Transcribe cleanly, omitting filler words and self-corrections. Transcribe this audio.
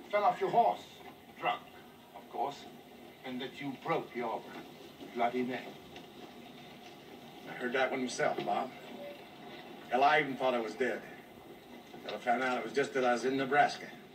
fell off your horse, drunk, of course, and that you broke your bloody neck. I heard that one myself, Bob. Hell, I even thought I was dead. Till I found out it was just that I was in Nebraska.